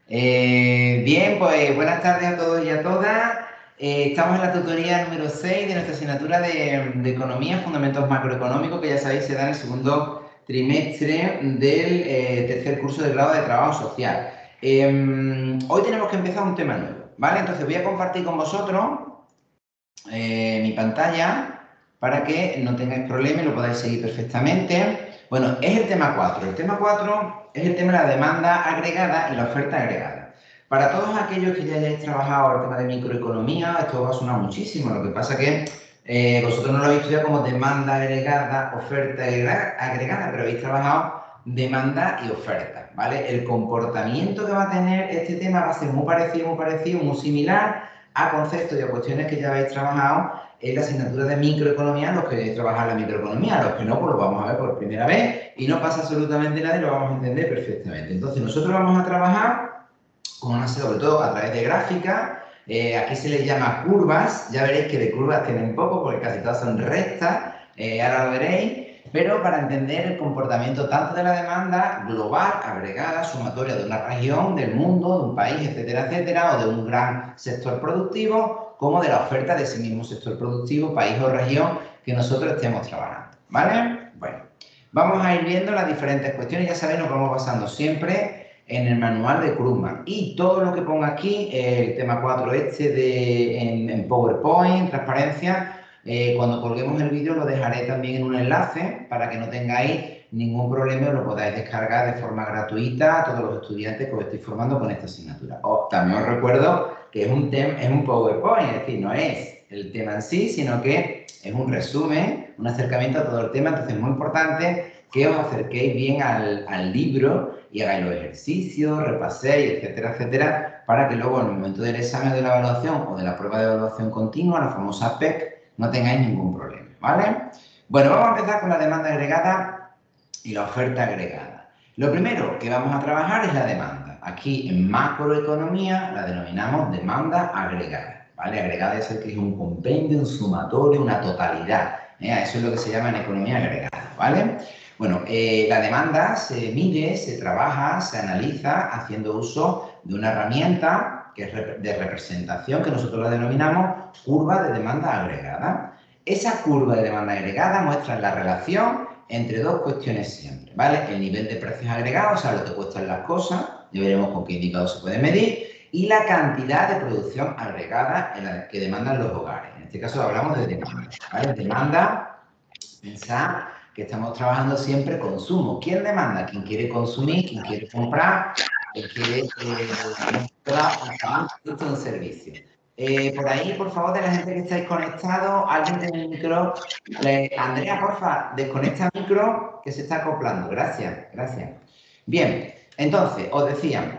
Bien, pues buenas tardes a todos y a todas. Estamos en la tutoría número 6 de nuestra asignatura de Economía, Fundamentos Macroeconómicos, que ya sabéis se da en el segundo trimestre del tercer curso de grado de Trabajo Social. Hoy tenemos que empezar un tema nuevo, ¿vale? Entonces voy a compartir con vosotros mi pantalla para que no tengáis problema y lo podáis seguir perfectamente. Bueno, es el tema 4. El tema 4 es el tema de la demanda agregada y la oferta agregada. Para todos aquellos que ya hayáis trabajado el tema de microeconomía, esto va a sonar muchísimo. Lo que pasa que vosotros no lo habéis estudiado como demanda agregada, oferta agregada, pero habéis trabajado demanda y oferta, ¿vale? El comportamiento que va a tener este tema va a ser muy parecido, muy similar a conceptos y a cuestiones que ya habéis trabajado en la asignatura de microeconomía, los que habéis trabajado en la microeconomía, los que no, pues lo vamos a ver por primera vez y no pasa absolutamente nada y lo vamos a entender perfectamente. Entonces, nosotros vamos a trabajar, sobre todo a través de gráficas. Aquí se les llama curvas, ya veréis que de curvas tienen poco porque casi todas son rectas, ahora lo veréis, pero para entender el comportamiento tanto de la demanda global, agregada, sumatoria de una región, del mundo, de un país, etcétera, etcétera, o de un gran sector productivo, como de la oferta de ese mismo sector productivo, país o región que nosotros estemos trabajando, ¿vale? Bueno, vamos a ir viendo las diferentes cuestiones, ya sabéis, nos vamos basando siempre en el manual de Krugman. Y todo lo que ponga aquí, el tema 4 en PowerPoint, transparencia, cuando colguemos el vídeo lo dejaré también en un enlace para que no tengáis ningún problema y lo podáis descargar de forma gratuita a todos los estudiantes que os estoy formando con esta asignatura. También os recuerdo que es un PowerPoint, es decir, no es el tema en sí, sino que es un resumen, un acercamiento a todo el tema, entonces es muy importante que os acerquéis bien al libro y hagáis los ejercicios, repaséis, etcétera, etcétera, para que luego en el momento del examen de la evaluación o de la prueba de evaluación continua, la famosa PEC, no tengáis ningún problema, ¿vale? Bueno, vamos a empezar con la demanda agregada y la oferta agregada. Lo primero que vamos a trabajar es la demanda. Aquí en macroeconomía la denominamos demanda agregada, ¿vale? Agregada es el que es un compendio, un sumatorio, una totalidad. Eso es lo que se llama en economía agregada, ¿vale? Bueno, la demanda se mide, se trabaja, se analiza haciendo uso de una herramienta que es de representación que nosotros la denominamos curva de demanda agregada. Esa curva de demanda agregada muestra la relación entre dos cuestiones siempre, ¿vale? El nivel de precios agregados, o sea, lo que cuestan las cosas, ya veremos con qué indicador se puede medir, y la cantidad de producción agregada en la que demandan los hogares. En este caso hablamos de demanda, ¿vale? Demanda, pensad que estamos trabajando siempre consumo. ¿Quién demanda? ¿Quién quiere consumir? ¿Quién quiere comprar? ¿Quién quiere comprar un producto o un servicio? Por ahí, por favor, de la gente que estáis conectados, alguien tiene el micro. Andrea, porfa, desconecta el micro que se está acoplando. Gracias, gracias. Bien, entonces, os decía,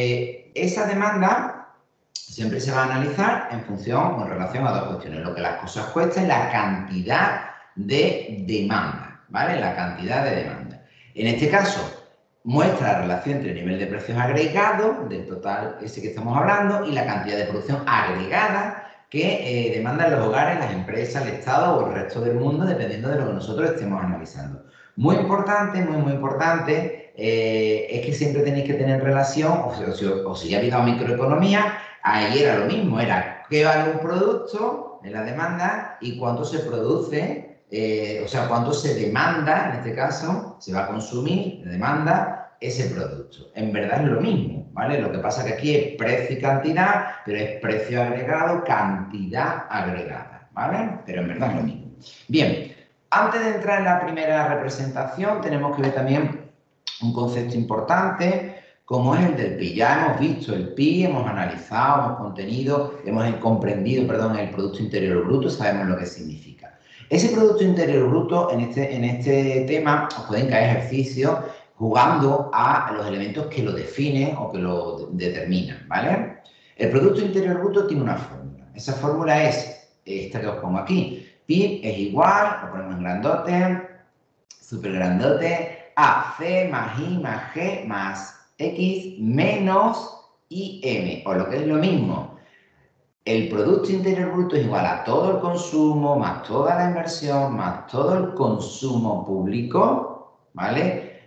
esa demanda siempre se va a analizar en función o en relación a dos cuestiones, lo que las cosas cuestan y la cantidad de demanda, ¿vale? La cantidad de demanda. En este caso, muestra la relación entre el nivel de precios agregado, del total ese que estamos hablando, y la cantidad de producción agregada que demandan los hogares, las empresas, el Estado o el resto del mundo, dependiendo de lo que nosotros estemos analizando. Muy importante, muy importante, es que siempre tenéis que tener relación, o si ya habéis dado microeconomía, ahí era lo mismo, era qué vale un producto en la demanda y cuánto se produce, o sea, cuánto se demanda, en este caso, se va a consumir, demanda ese producto. En verdad es lo mismo, ¿vale? Lo que pasa que aquí es precio y cantidad, pero es precio agregado, cantidad agregada, ¿vale? Pero en verdad es lo mismo. Bien, antes de entrar en la primera representación, tenemos que ver también un concepto importante, como es el del PIB. Ya hemos visto el PIB, hemos analizado, hemos comprendido, el Producto Interior Bruto, sabemos lo que significa. Ese Producto Interior Bruto, en este tema, os pueden caer ejercicios jugando a los elementos que lo definen o que lo determinan, ¿vale? El Producto Interior Bruto tiene una fórmula. Esa fórmula es esta que os pongo aquí. PIB es igual, lo ponemos en grandote, súper grandote, a C más I más G más X menos IM, o lo que es lo mismo, el Producto Interior Bruto es igual a todo el consumo, más toda la inversión, más todo el consumo público, ¿vale?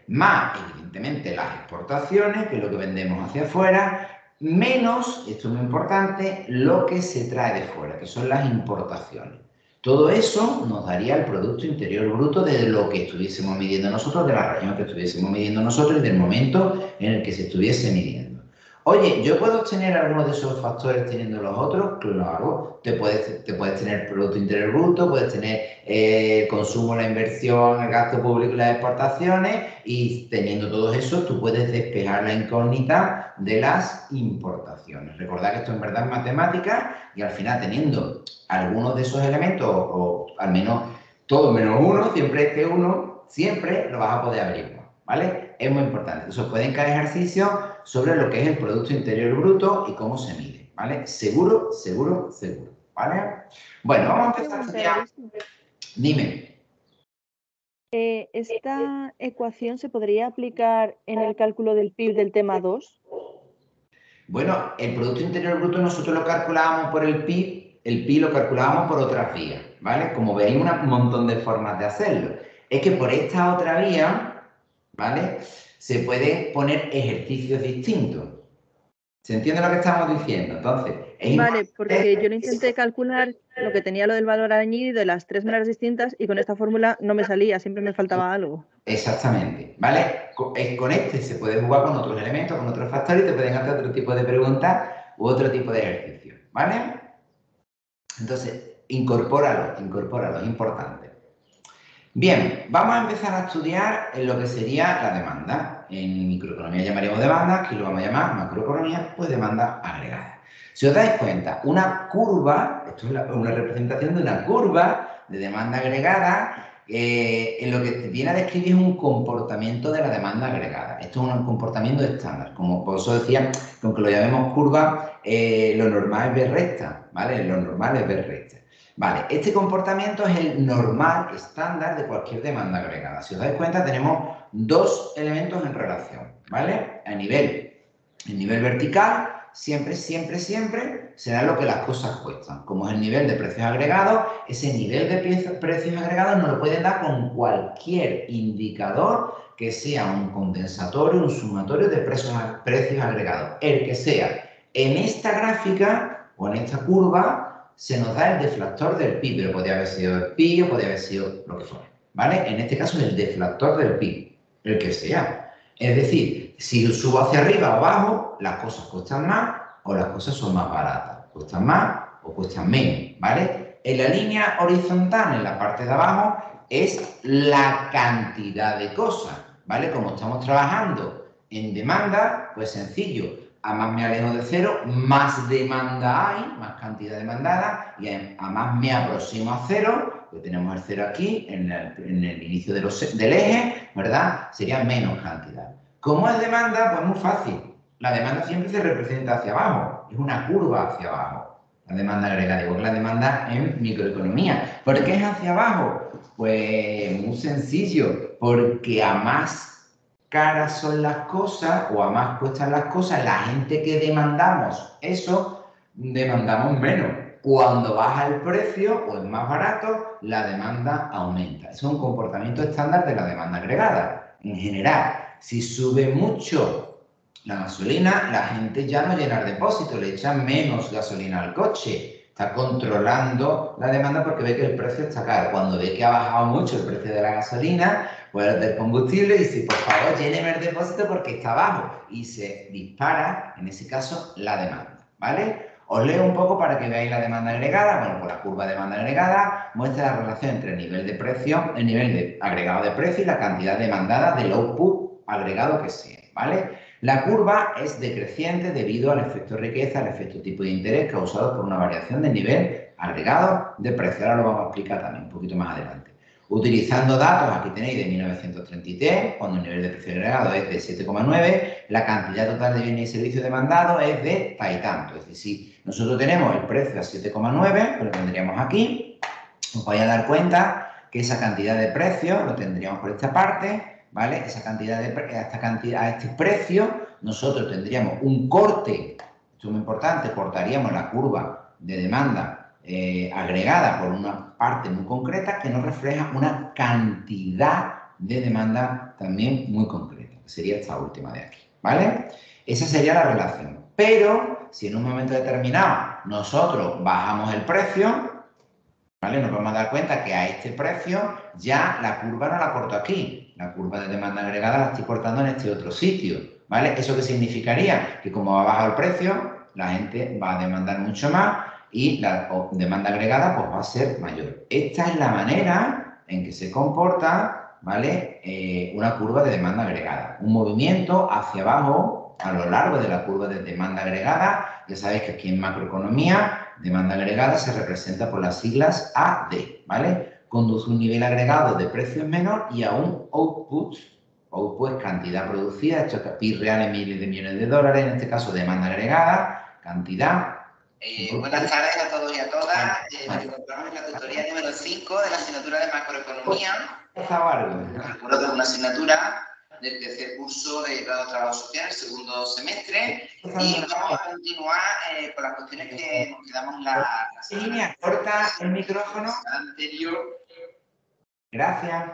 más, evidentemente, las exportaciones, que es lo que vendemos hacia afuera, menos, esto es muy importante, lo que se trae de fuera, que son las importaciones. Todo eso nos daría el Producto Interior Bruto de lo que estuviésemos midiendo nosotros, de la región que estuviésemos midiendo nosotros y del momento en el que se estuviese midiendo. Oye, ¿yo puedo obtener alguno de esos factores teniendo los otros? Claro, te puedes tener Producto Interior Bruto, puedes tener el consumo, la inversión, el gasto público y las exportaciones, y teniendo todo eso tú puedes despejar la incógnita de las importaciones. Recordad que esto en verdad es matemática y al final teniendo algunos de esos elementos, o al menos todo menos uno, siempre este uno, siempre lo vas a poder averiguar, ¿vale? Es muy importante. Entonces pueden caer ejercicios sobre lo que es el Producto Interior Bruto y cómo se mide, ¿vale? Seguro, seguro, seguro, ¿vale? Bueno, vamos a empezar a estudiar. Dime. ¿Esta ecuación se podría aplicar en el cálculo del PIB del tema 2? Bueno, el Producto Interior Bruto nosotros lo calculábamos por el PIB lo calculábamos por otras vías, ¿vale? Como veis, un montón de formas de hacerlo. Es que por esta otra vía, ¿vale? Se pueden poner ejercicios distintos. ¿Se entiende lo que estamos diciendo? Entonces, es Vale, importante. porque yo lo intenté calcular lo que tenía lo del valor añadido de las 3 maneras distintas y con esta fórmula no me salía, siempre me faltaba algo. Exactamente, ¿vale? Con este se puede jugar con otros elementos, con otros factores y te pueden hacer otro tipo de preguntas u otro tipo de ejercicios, ¿vale? Entonces, incorpóralo, es importante. Bien, vamos a empezar a estudiar en lo que sería la demanda. En microeconomía llamaríamos demanda, aquí lo vamos a llamar macroeconomía, pues demanda agregada. Si os dais cuenta, una curva, esto es una representación de una curva de demanda agregada, en lo que te viene a describir es un comportamiento de la demanda agregada. Esto es un comportamiento estándar. Como por eso decía, que aunque lo llamemos curva, lo normal es ver recta, ¿vale? Lo normal es ver recta. Vale, este comportamiento es el normal, estándar de cualquier demanda agregada. Si os dais cuenta, tenemos dos elementos en relación, ¿vale? El nivel vertical, siempre será lo que las cosas cuestan. Como es el nivel de precios agregados, ese nivel de precios agregados nos lo pueden dar con cualquier indicador que sea un condensatorio, un sumatorio de precios agregados. El que sea. En esta gráfica o en esta curva se nos da el deflactor del PIB, pero podría haber sido el PIB o podría haber sido lo que fuera, ¿vale? En este caso es el deflactor del PIB, el que sea. Es decir, si subo hacia arriba o abajo, las cosas cuestan más o las cosas son más baratas. Cuestan más o cuestan menos, ¿vale? En la línea horizontal, en la parte de abajo, es la cantidad de cosas, ¿vale? Como estamos trabajando en demanda, pues sencillo. A más me alejo de cero, más demanda hay, más cantidad demandada, y a más me aproximo a cero, que tenemos el cero aquí, en el inicio del eje, ¿verdad? Sería menos cantidad. ¿Cómo es demanda? Pues muy fácil. La demanda siempre se representa hacia abajo, es una curva hacia abajo. La demanda agregada, igual que la demanda en microeconomía. ¿Por qué es hacia abajo? Pues muy sencillo, porque a más caras son las cosas o a más cuestan las cosas, la gente que demandamos eso, demandamos menos. Cuando baja el precio o es más barato, la demanda aumenta. Es un comportamiento estándar de la demanda agregada. En general, si sube mucho la gasolina, la gente ya no llena el depósito, le echan menos gasolina al coche. Está controlando la demanda porque ve que el precio está caro. Cuando ve que ha bajado mucho el precio de la gasolina, pues del combustible, dice, por favor, lléneme el depósito porque está bajo. Y se dispara, en ese caso, la demanda, ¿vale? Os leo un poco para que veáis la demanda agregada. Bueno, pues la curva de demanda agregada muestra la relación entre el nivel de precio, el nivel de agregado de precio y la cantidad demandada del output agregado que sea, ¿vale? La curva es decreciente debido al efecto riqueza, al efecto tipo de interés causado por una variación del nivel agregado de precio. Ahora lo vamos a explicar también un poquito más adelante. Utilizando datos, aquí tenéis de 1933, cuando el nivel de precio agregado es de 7,9, la cantidad total de bienes y servicios demandados es de tal y tanto. Es decir, si nosotros tenemos el precio a 7,9, lo tendríamos aquí, os vais a dar cuenta que esa cantidad de precio lo tendríamos por esta parte, ¿vale? Esa cantidad a este precio, nosotros tendríamos un corte, esto es muy importante, cortaríamos la curva de demanda agregada por una parte muy concreta que nos refleja una cantidad de demanda también muy concreta, que sería esta última de aquí, ¿vale? Esa sería la relación. Pero si en un momento determinado nosotros bajamos el precio, ¿vale? Nos vamos a dar cuenta que a este precio ya la curva no la corto aquí. La curva de demanda agregada la estoy cortando en este otro sitio, ¿vale? ¿Eso qué significaría? Que como ha bajado el precio, la gente va a demandar mucho más y la demanda agregada pues va a ser mayor. Esta es la manera en que se comporta, ¿vale? Una curva de demanda agregada. Un movimiento hacia abajo a lo largo de la curva de demanda agregada. Ya sabéis que aquí en macroeconomía demanda agregada se representa por las siglas AD, ¿vale? Conduce un nivel agregado de precios menor y a un output es cantidad producida, esto es PIB real en miles de millones de dólares, en este caso demanda agregada, cantidad. Buenas tardes a todos y a todas. Nos encontramos en la tutoría número 5 de la asignatura de macroeconomía. Recuerdo que es una asignatura del tercer curso de grado de trabajo social, el segundo semestre, y vamos a continuar con las cuestiones que nos quedamos en la línea. Corta el micrófono anterior. Gracias.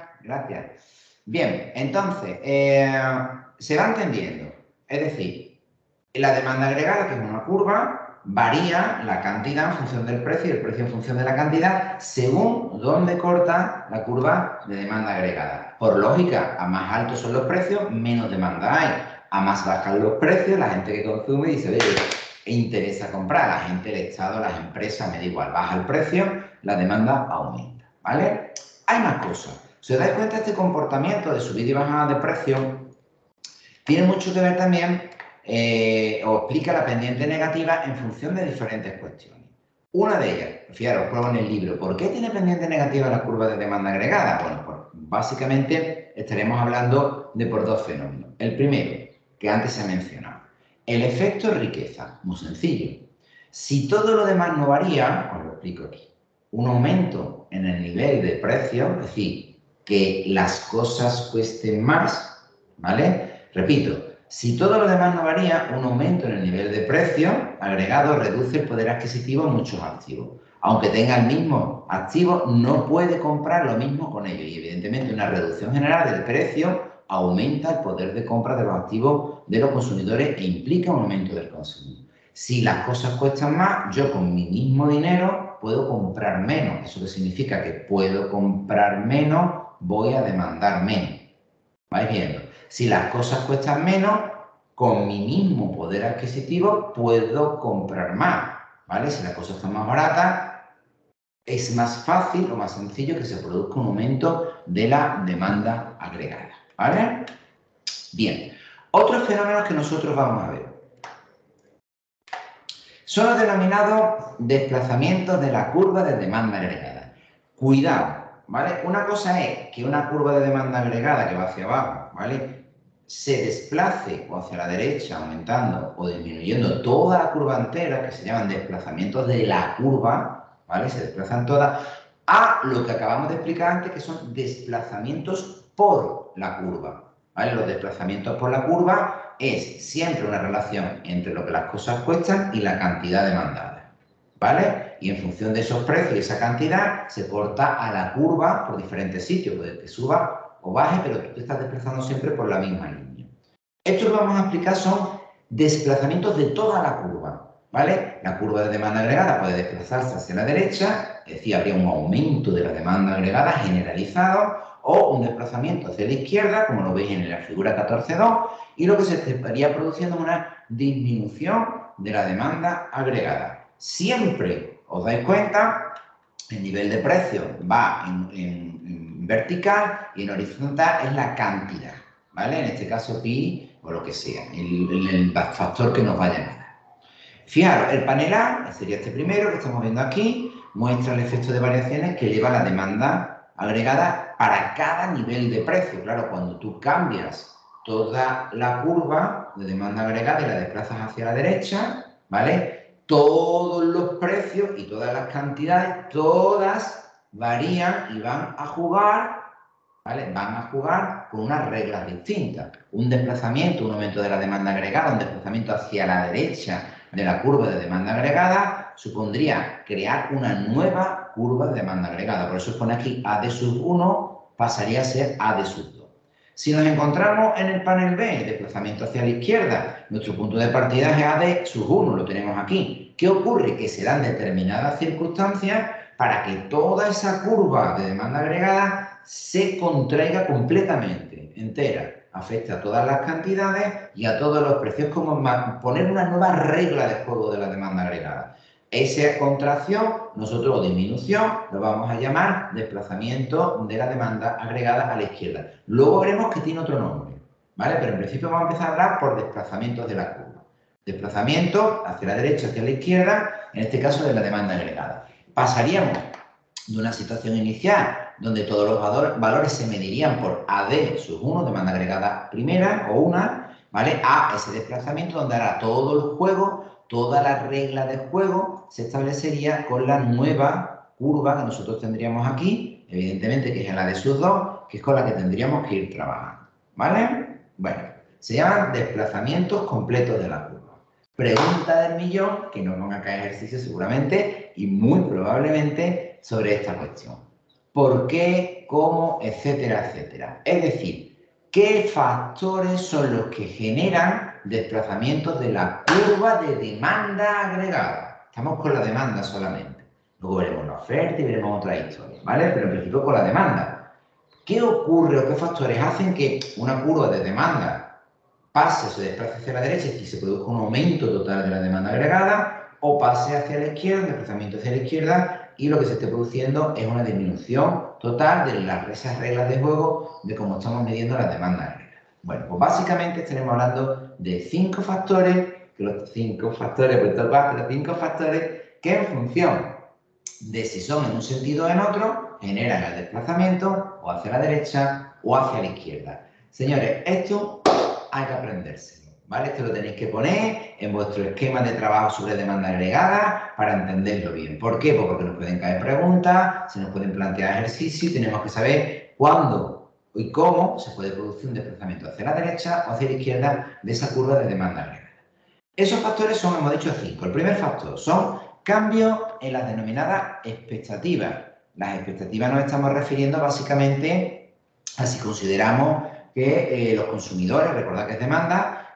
Bien, entonces, se va entendiendo. Es decir, la demanda agregada, que es una curva, varía la cantidad en función del precio y el precio en función de la cantidad según dónde corta la curva de demanda agregada. Por lógica, a más altos son los precios, menos demanda hay. A más bajan los precios, la gente que consume dice, oye, interesa comprar. La gente, el Estado, las empresas, me da igual, baja el precio, la demanda aumenta, ¿vale? Hay más cosas. Si os dais cuenta, este comportamiento de subida y bajada de precios tiene mucho que ver también o explica la pendiente negativa en función de diferentes cuestiones. Una de ellas, fijaros, pruebo en el libro, ¿por qué tiene pendiente negativa la curva de demanda agregada? Bueno, pues básicamente estaremos hablando de por dos fenómenos. El primero, que antes se ha mencionado, el efecto riqueza, muy sencillo. Si todo lo demás no varía, os lo explico aquí, un aumento en el nivel de precio, es decir, que las cosas cuesten más, ¿vale? Repito, si todo lo demás no varía, un aumento en el nivel de precio agregado reduce el poder adquisitivo en muchos activos. Aunque tenga el mismo activo, no puede comprar lo mismo con ellos. Y evidentemente una reducción general del precio aumenta el poder de compra de los activos de los consumidores e implica un aumento del consumo. Si las cosas cuestan más, yo con mi mismo dinero puedo comprar menos. ¿Eso qué significa? Que puedo comprar menos, voy a demandar menos. ¿Vais viendo? Si las cosas cuestan menos, con mi mismo poder adquisitivo puedo comprar más, ¿vale? Si las cosas están más baratas, es más fácil o más sencillo que se produzca un aumento de la demanda agregada, ¿vale? Bien, otros fenómenos que nosotros vamos a ver son los denominados desplazamientos de la curva de demanda agregada. Cuidado, ¿vale? Una cosa es que una curva de demanda agregada que va hacia abajo, ¿vale?, se desplace o hacia la derecha, aumentando o disminuyendo toda la curva entera, que se llaman desplazamientos de la curva, ¿vale? Se desplazan todas, a lo que acabamos de explicar antes, que son desplazamientos por la curva, ¿vale? Los desplazamientos por la curva es siempre una relación entre lo que las cosas cuestan y la cantidad demandada, ¿vale? Y en función de esos precios y esa cantidad, se corta a la curva por diferentes sitios, puede que suba o baje, pero tú te estás desplazando siempre por la misma línea. Esto que vamos a explicar son desplazamientos de toda la curva, ¿vale? La curva de demanda agregada puede desplazarse hacia la derecha, es decir, habría un aumento de la demanda agregada generalizado, o un desplazamiento hacia la izquierda, como lo veis en la figura 14.2, y lo que se estaría produciendo es una disminución de la demanda agregada. Siempre, os dais cuenta, el nivel de precio va en vertical y en horizontal es la cantidad, ¿vale? En este caso pi o lo que sea, el factor que nos vaya a dar. Fijaros, el panel A, sería este primero que estamos viendo aquí, muestra el efecto de variaciones que lleva la demanda agregada para cada nivel de precio. Claro, cuando tú cambias toda la curva de demanda agregada y la desplazas hacia la derecha, ¿vale?, todos los precios y todas las cantidades, todas varían y van a jugar, ¿vale? Van a jugar con unas reglas distintas. Un desplazamiento, un aumento de la demanda agregada, un desplazamiento hacia la derecha de la curva de demanda agregada, supondría crear una nueva curva de demanda agregada. Por eso pone aquí A de sub 1 pasaría a ser A de sub 2. Si nos encontramos en el panel B, desplazamiento hacia la izquierda, nuestro punto de partida es AD sub 1, lo tenemos aquí. ¿Qué ocurre? Que se dan determinadas circunstancias para que toda esa curva de demanda agregada se contraiga completamente, entera. Afecta a todas las cantidades y a todos los precios, como poner una nueva regla de juego de la demanda agregada. Esa contracción, nosotros, o disminución, lo vamos a llamar desplazamiento de la demanda agregada a la izquierda. Luego veremos que tiene otro nombre, ¿vale? Pero en principio vamos a empezar a hablar por desplazamientos de la curva. Desplazamiento hacia la derecha, hacia la izquierda, en este caso de la demanda agregada. Pasaríamos de una situación inicial donde todos los valores se medirían por AD sub 1, demanda agregada primera o una, ¿vale? A ese desplazamiento donde hará todo el juego, toda la regla de juego se establecería con la nueva curva que nosotros tendríamos aquí, evidentemente que es la de sub 2, que es con la que tendríamos que ir trabajando, ¿vale? Bueno, se llaman desplazamientos completos de la curva. Pregunta del millón, que nos van a caer ejercicios seguramente y muy probablemente sobre esta cuestión. ¿Por qué? ¿Cómo? Etcétera, etcétera. Es decir, ¿qué factores son los que generan desplazamientos de la curva de demanda agregada? Estamos con la demanda solamente. Luego veremos la oferta y veremos otras historias, ¿vale? Pero en principio con la demanda. ¿Qué ocurre o qué factores hacen que una curva de demanda pase o se desplace hacia la derecha, es decir, se produzca un aumento total de la demanda agregada, o pase hacia la izquierda, un desplazamiento hacia la izquierda, y lo que se esté produciendo es una disminución total de esas reglas de juego de cómo estamos midiendo la demanda agregada? Bueno, pues básicamente estaremos hablando de 5 factores, que los 5 factores, puesto 4, 5 factores que en función de si son en un sentido o en otro, generan el desplazamiento o hacia la derecha o hacia la izquierda. Señores, esto hay que aprendérselo, ¿vale? Esto lo tenéis que poner en vuestro esquema de trabajo sobre demanda agregada para entenderlo bien. ¿Por qué? Pues porque nos pueden caer preguntas, se nos pueden plantear ejercicios y tenemos que saber cuándo y cómo se puede producir un desplazamiento hacia la derecha o hacia la izquierda de esa curva de demanda agregada. Esos factores son, hemos dicho, 5. El primer factor son cambios en las denominadas expectativas. Las expectativas nos estamos refiriendo básicamente a si consideramos que los consumidores, recordad que es demanda,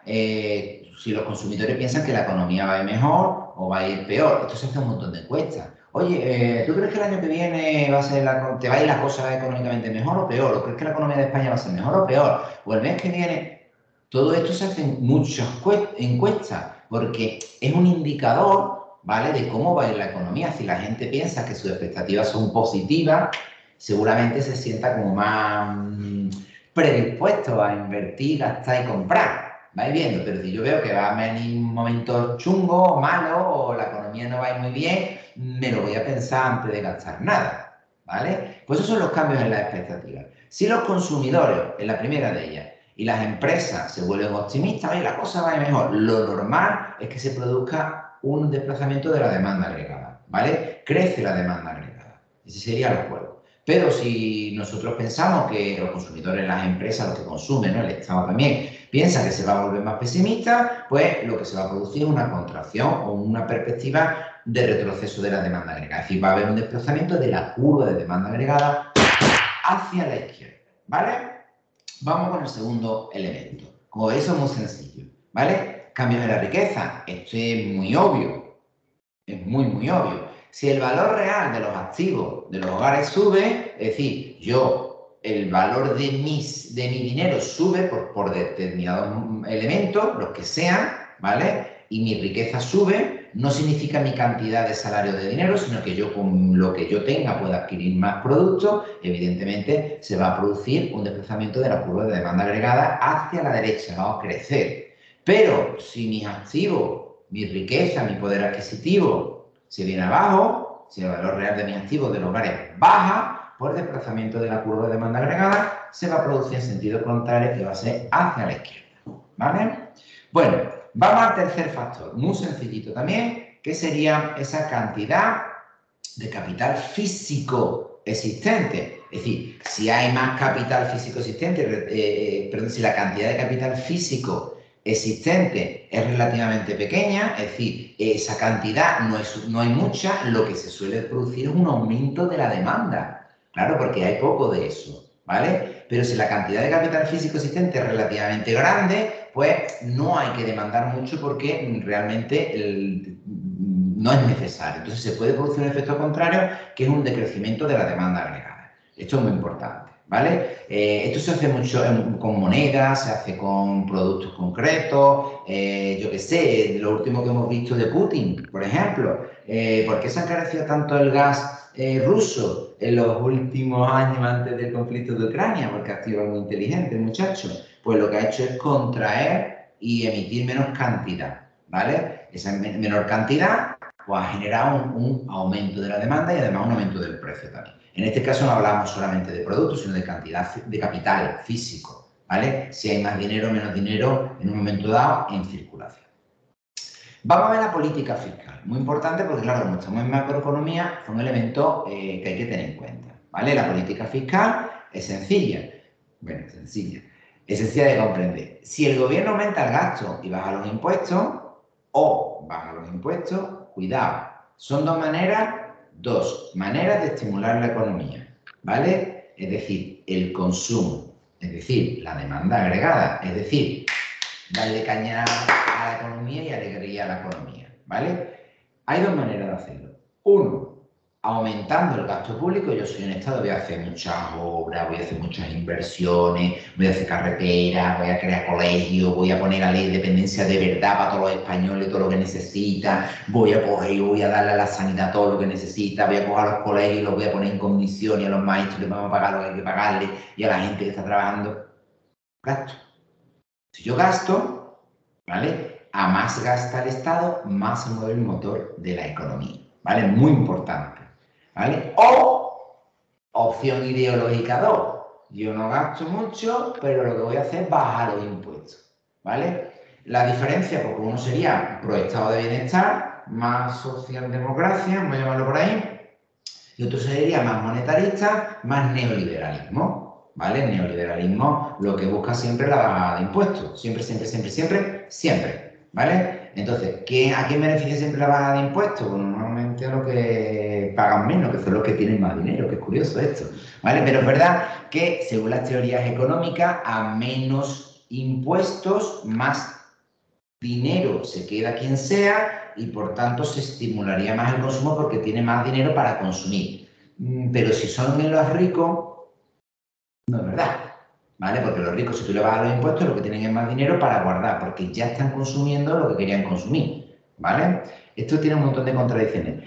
si los consumidores piensan que la economía va a ir mejor o va a ir peor. Esto se hace un montón de encuestas. Oye, ¿tú crees que el año que viene te va a ir la cosa económicamente mejor o peor? ¿O crees que la economía de España va a ser mejor o peor? ¿O el mes que viene? Todo esto se hace en muchas encuestas porque es un indicador, ¿vale?, de cómo va a ir la economía. Si la gente piensa que sus expectativas son positivas, seguramente se sienta como más predispuesto a invertir, gastar y comprar. Vais viendo, pero si yo veo que va a venir un momento chungo, malo, o la economía no va a ir muy bien, me lo voy a pensar antes de gastar nada, ¿vale? Pues esos son los cambios en las expectativas. Si los consumidores, en la primera de ellas, y las empresas se vuelven optimistas, oye, la cosa va a ir mejor, lo normal es que se produzca un desplazamiento de la demanda agregada, ¿vale? Crece la demanda agregada. Ese sería el juego. Pero si nosotros pensamos que los consumidores, las empresas, los que consumen, ¿no?, el Estado también, piensan que se va a volver más pesimista, pues lo que se va a producir es una contracción o una perspectiva de retroceso de la demanda agregada. Es decir, va a haber un desplazamiento de la curva de demanda agregada hacia la izquierda, ¿vale? Vamos con el segundo elemento. Como veis, es muy sencillo, ¿vale? Cambios de la riqueza. Esto es muy obvio. Es muy, muy obvio. Si el valor real de los activos de los hogares sube, es decir, el valor de mi dinero sube por determinados elementos, los que sean, ¿vale?, y mi riqueza sube, no significa mi cantidad de salario de dinero, sino que yo con lo que yo tenga pueda adquirir más productos. Evidentemente se va a producir un desplazamiento de la curva de demanda agregada hacia la derecha, vamos a crecer. Pero si mis activos, mi riqueza, mi poder adquisitivo se viene abajo, si el valor real de mis activos de los hogares baja, por desplazamiento de la curva de demanda agregada se va a producir en sentido contrario, que va a ser hacia la izquierda, ¿vale? Bueno, vamos al tercer factor, muy sencillito también, que sería esa cantidad de capital físico existente. Es decir, si hay más capital físico existente, si la cantidad de capital físico existente es relativamente pequeña, es decir, esa cantidad no hay mucha, lo que se suele producir es un aumento de la demanda. Claro, porque hay poco de eso, ¿vale? Pero si la cantidad de capital físico existente es relativamente grande, pues no hay que demandar mucho porque realmente no es necesario. Entonces se puede producir un efecto contrario, que es un decrecimiento de la demanda agregada. Esto es muy importante, ¿vale? Esto se hace mucho con monedas, se hace con productos concretos, yo qué sé, lo último que hemos visto de Putin, por ejemplo. ¿Por qué se ha encarecido tanto el gas ruso en los últimos años antes del conflicto de Ucrania? Porque ha sido muy inteligente, muchacho. Pues lo que ha hecho es contraer y emitir menos cantidad, ¿vale? Esa menor cantidad pues, ha generado un aumento de la demanda y además un aumento del precio también. En este caso no hablamos solamente de productos, sino de cantidad de capital físico, ¿vale? Si hay más dinero o menos dinero en un momento dado en circulación. Vamos a ver la política fiscal. Muy importante porque, claro, como estamos en macroeconomía, son elementos que hay que tener en cuenta, ¿vale? La política fiscal es sencilla. Bueno, sencilla. Es sencilla de comprender. Si el gobierno aumenta el gasto y baja los impuestos, o baja los impuestos, cuidado. Son dos maneras de estimular la economía, ¿vale? Es decir, el consumo, es decir, la demanda agregada, es decir, darle caña a la economía y alegría a la economía, ¿vale? Hay dos maneras de hacerlo. Uno, aumentando el gasto público. Yo soy un Estado, voy a hacer muchas obras, voy a hacer muchas inversiones, voy a hacer carreteras, voy a crear colegios, voy a poner la ley de dependencia de verdad para todos los españoles, todo lo que necesitan, voy a coger y voy a darle a la sanidad todo lo que necesita, voy a coger a los colegios y los voy a poner en condiciones, a los maestros les vamos a pagar lo que hay que pagarle y a la gente que está trabajando. Gasto. Si yo gasto, ¿vale? A más gasta el Estado, más se mueve el motor de la economía, ¿vale? Muy importante, ¿vale? O, opción ideológica 2, yo no gasto mucho, pero lo que voy a hacer es bajar los impuestos, ¿vale? La diferencia, porque uno sería pro estado de bienestar, más socialdemocracia, vamos a llamarlo por ahí, y otro sería más monetarista, más neoliberalismo. ¿Vale? El neoliberalismo lo que busca siempre es la bajada de impuestos. Siempre. ¿Vale? Entonces, ¿a quién beneficia siempre la bajada de impuestos? Bueno, normalmente a los que pagan menos, que son los que tienen más dinero, que es curioso esto. ¿Vale? Pero es verdad que, según las teorías económicas, a menos impuestos, más dinero se queda quien sea y, por tanto, se estimularía más el consumo porque tiene más dinero para consumir. Pero si son los ricos, no es verdad, ¿vale? Porque los ricos, si tú le bajas los impuestos, lo que tienen es más dinero para guardar, porque ya están consumiendo lo que querían consumir, ¿vale? Esto tiene un montón de contradicciones.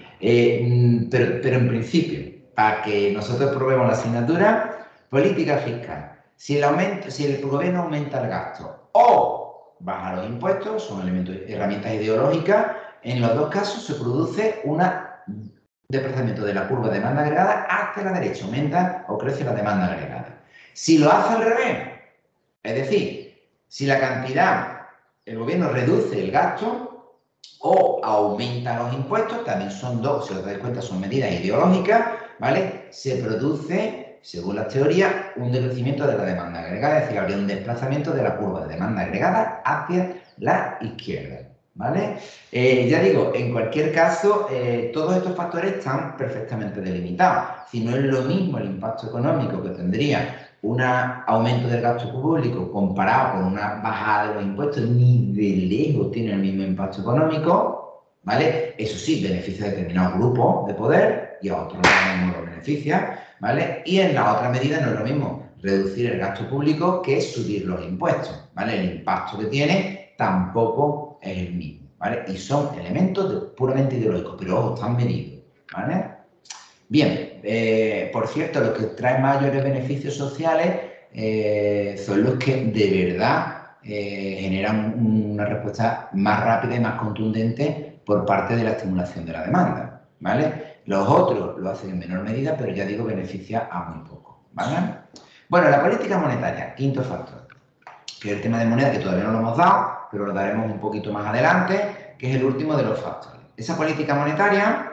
Pero en principio, para que nosotros probemos la asignatura, política fiscal. Si el gobierno aumenta el gasto o baja los impuestos, son herramientas ideológicas, en los dos casos se produce un desplazamiento de la curva de demanda agregada hacia la derecha, aumenta o crece la demanda agregada. Si lo hace al revés, es decir, si la cantidad, el gobierno reduce el gasto o aumenta los impuestos, también son dos, si os dais cuenta, son medidas ideológicas, ¿vale? Se produce, según las teorías, un decrecimiento de la demanda agregada, es decir, habría un desplazamiento de la curva de demanda agregada hacia la izquierda, ¿vale? Ya digo, en cualquier caso, todos estos factores están perfectamente delimitados. Si no es lo mismo el impacto económico que tendría un aumento del gasto público comparado con una bajada de los impuestos, ni de lejos tiene el mismo impacto económico, ¿vale? Eso sí, beneficia a determinados grupos de poder y a otros no lo beneficia, ¿vale? Y en la otra medida no es lo mismo reducir el gasto público que subir los impuestos, ¿vale? El impacto que tiene tampoco es el mismo, ¿vale? Y son elementos puramente ideológicos, pero ojo, están medidos, ¿vale? Bien, por cierto, los que traen mayores beneficios sociales son los que de verdad generan una respuesta más rápida y más contundente por parte de la estimulación de la demanda, ¿vale? Los otros lo hacen en menor medida, pero ya digo, beneficia a muy poco, ¿vale? Bueno, la política monetaria, quinto factor, que es el tema de moneda que todavía no lo hemos dado, pero lo daremos un poquito más adelante, que es el último de los factores. Esa política monetaria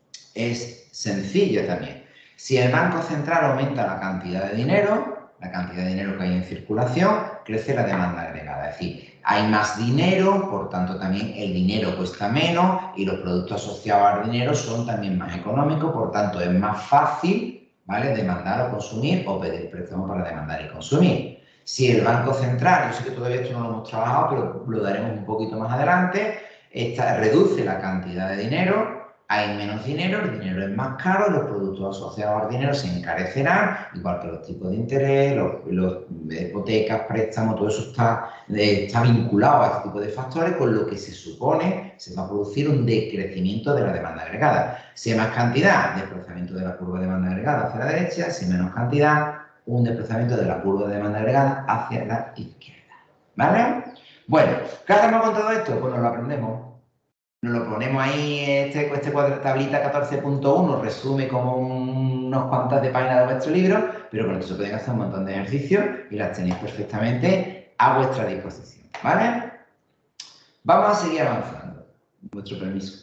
es sencilla también. Si el Banco Central aumenta la cantidad de dinero que hay en circulación, crece la demanda agregada. Es decir, hay más dinero, por tanto también el dinero cuesta menos y los productos asociados al dinero son también más económicos, por tanto es más fácil, ¿vale? Demandar o consumir o pedir préstamo para demandar y consumir. Si el Banco Central, yo sé que todavía esto no lo hemos trabajado, pero lo daremos un poquito más adelante, reduce la cantidad de dinero, hay menos dinero, el dinero es más caro, los productos asociados al dinero se encarecerán, igual que los tipos de interés, los hipotecas, préstamos, todo eso está vinculado a este tipo de factores, con lo que se supone se va a producir un decrecimiento de la demanda agregada. Si hay más cantidad, desplazamiento de la curva de demanda agregada hacia la derecha, si hay menos cantidad, un desplazamiento de la curva de demanda agregada hacia la izquierda. ¿Vale? Bueno, ¿qué hacemos con todo esto? Pues nos lo aprendemos. Nos lo ponemos ahí, este tablita 14.1 resume como unos cuantas de páginas de vuestro libro, pero con esto se pueden hacer un montón de ejercicios y las tenéis perfectamente a vuestra disposición, ¿vale? Vamos a seguir avanzando. Vuestro permiso.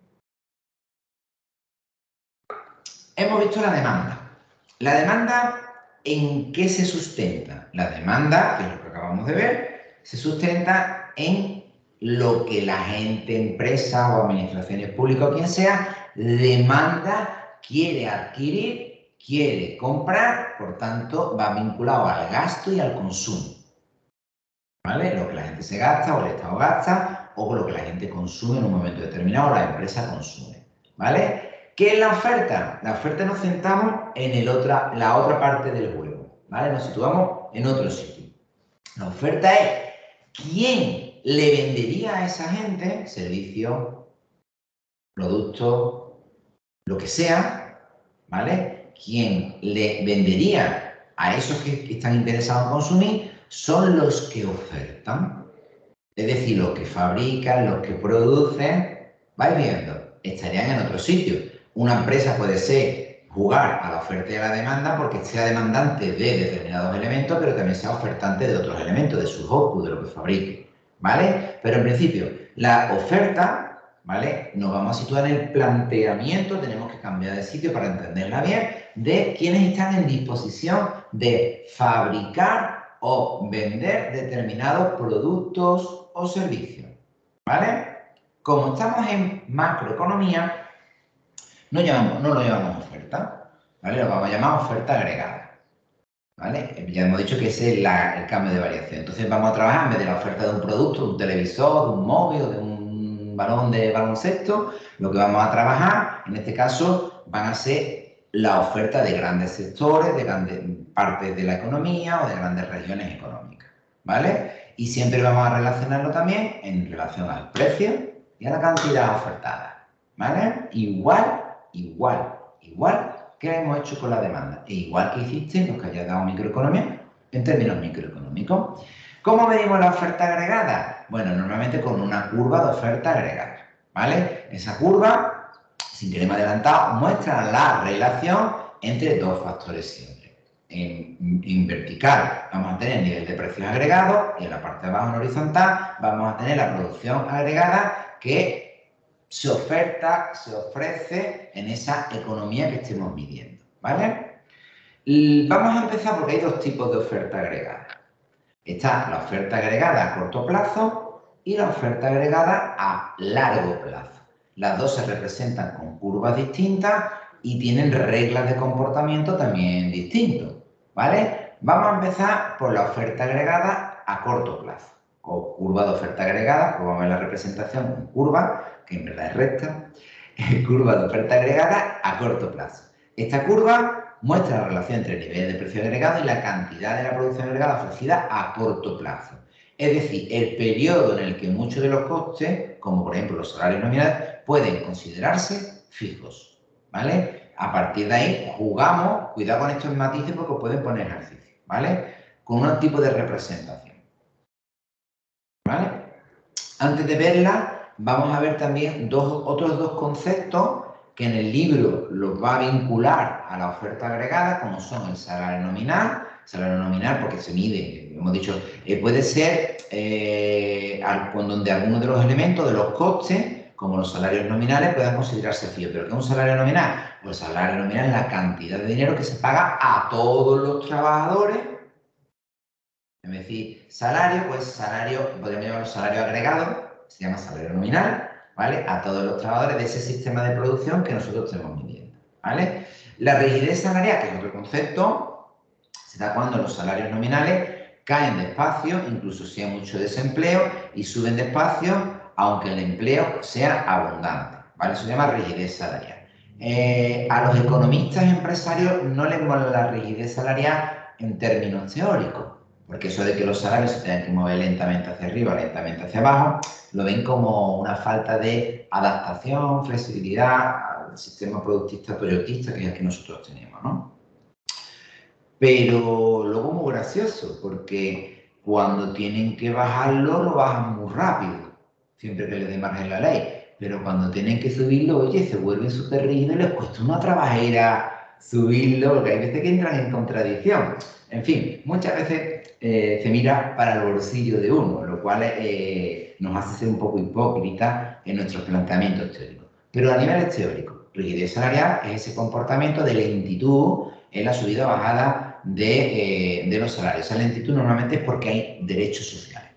Hemos visto la demanda. La demanda, ¿en qué se sustenta? La demanda, que es lo que acabamos de ver, se sustenta en lo que la gente, empresa o administraciones públicas o quien sea, demanda, quiere adquirir, quiere comprar, por tanto, va vinculado al gasto y al consumo. ¿Vale? Lo que la gente se gasta o el Estado gasta o lo que la gente consume en un momento determinado o la empresa consume. ¿Vale? ¿Qué es la oferta? La oferta nos sentamos en la otra parte del juego. ¿Vale? Nos situamos en otro sitio. La oferta es quién le vendería a esa gente servicio, producto, lo que sea, ¿vale? Quien le vendería a esos que están interesados en consumir son los que ofertan. Es decir, los que fabrican, los que producen, vais viendo, estarían en otro sitio. Una empresa puede ser jugar a la oferta y a la demanda porque sea demandante de determinados elementos, pero también sea ofertante de otros elementos, de sus outputs, de lo que fabrique, ¿vale? Pero en principio, la oferta, ¿vale? Nos vamos a situar en el planteamiento, tenemos que cambiar de sitio para entenderla bien, de quienes están en disposición de fabricar o vender determinados productos o servicios, ¿vale? Como estamos en macroeconomía, no lo llamamos oferta, ¿vale? Lo vamos a llamar oferta agregada, ¿vale? Ya hemos dicho que ese es el cambio de variación. Entonces vamos a trabajar en vez de la oferta de un producto, de un televisor, de un móvil o de un balón de baloncesto, lo que vamos a trabajar, en este caso, van a ser la oferta de grandes sectores, de grandes partes de la economía o de grandes regiones económicas, ¿vale? Y siempre vamos a relacionarlo también en relación al precio y a la cantidad ofertada, ¿vale? Igual que hemos hecho con la demanda, e igual que hiciste los que hayas dado microeconomía en términos microeconómicos. ¿Cómo medimos la oferta agregada? Bueno, normalmente con una curva de oferta agregada, ¿vale? Esa curva, sin quererme adelantar, muestra la relación entre dos factores siempre. En vertical vamos a tener el nivel de precios agregados y en la parte de abajo en horizontal vamos a tener la producción agregada que se oferta, se ofrece en esa economía que estemos midiendo, ¿vale? Vamos a empezar porque hay dos tipos de oferta agregada. Está la oferta agregada a corto plazo y la oferta agregada a largo plazo. Las dos se representan con curvas distintas y tienen reglas de comportamiento también distintos, ¿vale? Vamos a empezar por la oferta agregada a corto plazo. O curva de oferta agregada, pues vamos a ver la representación con curva, que en verdad es recta, curva de oferta agregada a corto plazo. Esta curva muestra la relación entre el nivel de precio agregado y la cantidad de la producción agregada ofrecida a corto plazo. Es decir, el periodo en el que muchos de los costes, como por ejemplo los salarios nominales, pueden considerarse fijos, ¿vale? A partir de ahí jugamos, cuidado con estos matices porque os pueden poner ejercicio, ¿vale? Con un tipo de representación, ¿vale? Antes de verla, vamos a ver también otros dos conceptos que en el libro los va a vincular a la oferta agregada, como son el salario nominal porque se mide, hemos dicho, puede ser donde algunos de los elementos de los costes, como los salarios nominales, puedan considerarse fijos. ¿Pero qué es un salario nominal? Pues el salario nominal es la cantidad de dinero que se paga a todos los trabajadores. Es decir, salario, pues salario, podríamos llamarlo salario agregado, se llama salario nominal, ¿vale? A todos los trabajadores de ese sistema de producción que nosotros estemos midiendo, ¿vale? La rigidez salarial, que es otro concepto, se da cuando los salarios nominales caen despacio, incluso si hay mucho desempleo, y suben despacio, aunque el empleo sea abundante, ¿vale? Eso se llama rigidez salarial. A los economistas empresarios no les mola la rigidez salarial en términos teóricos, porque eso de que los salarios se tengan que mover lentamente hacia arriba, lentamente hacia abajo, lo ven como una falta de adaptación, flexibilidad al sistema productista toyotista que es el que nosotros tenemos, ¿no? Pero luego muy gracioso, porque cuando tienen que bajarlo, lo bajan muy rápido, siempre que les dé margen la ley. Pero cuando tienen que subirlo, oye, se vuelven súper rígidos y les cuesta una trabajera subirlo, porque hay veces que entran en contradicción. En fin, muchas veces se mira para el bolsillo de uno, lo cual nos hace ser un poco hipócritas en nuestros planteamientos teóricos. Pero a nivel teórico, rigidez salarial es ese comportamiento de lentitud en la subida o bajada de los salarios. Esa lentitud normalmente es porque hay derechos sociales.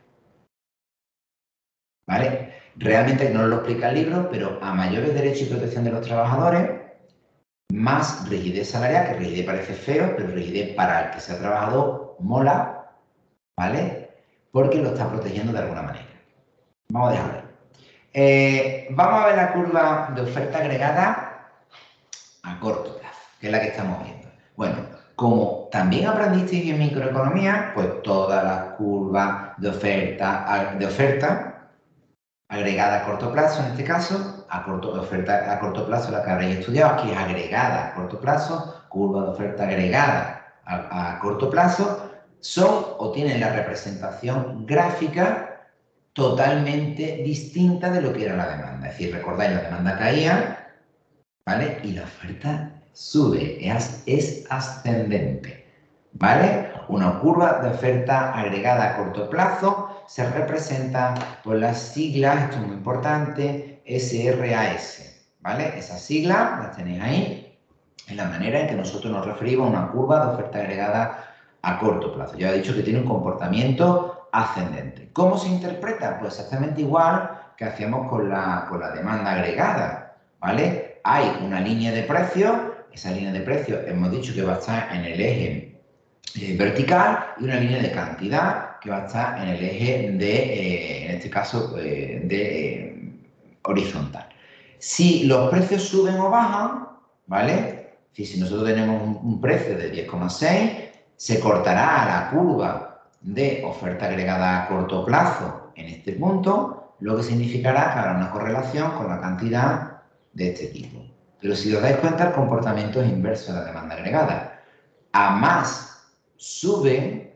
¿Vale? Realmente no lo explica el libro, pero a mayores derechos y protección de los trabajadores, más rigidez salarial, que rigidez parece feo, pero rigidez para el que sea trabajador mola, ¿vale? Porque lo está protegiendo de alguna manera. Vamos a dejarlo. Vamos a ver la curva de oferta agregada a corto plazo, que es la que estamos viendo. Bueno, como también aprendisteis en microeconomía, pues todas las curvas de oferta agregada a corto plazo, en este caso, oferta a corto plazo, la que habréis estudiado, aquí es agregada a corto plazo, curva de oferta agregada a corto plazo, son o tienen la representación gráfica totalmente distinta de lo que era la demanda. Es decir, recordáis, la demanda caía, ¿vale? Y la oferta sube, es ascendente, ¿vale? Una curva de oferta agregada a corto plazo se representa por las siglas, esto es muy importante, SRAS, ¿vale? Esas siglas las tenéis ahí, en la manera en que nosotros nos referimos a una curva de oferta agregada a corto plazo. Ya he dicho que tiene un comportamiento ascendente. ¿Cómo se interpreta? Pues exactamente igual que hacíamos con la demanda agregada, ¿vale? Hay una línea de precios, esa línea de precios hemos dicho que va a estar en el eje vertical y una línea de cantidad que va a estar en el eje de, en este caso, horizontal. Si los precios suben o bajan, ¿vale? Si nosotros tenemos un precio de 10,6, se cortará la curva de oferta agregada a corto plazo en este punto, lo que significará que habrá una correlación con la cantidad de este tipo. Pero si os dais cuenta, el comportamiento es inverso a la demanda agregada. A más suben